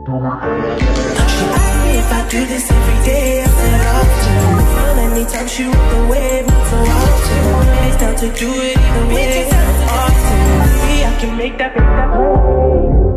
She asked me if I do this every day, I said often. Well, anytime she rolled the wave, not so often. It's down to do it either way, often. Maybe I can make that move.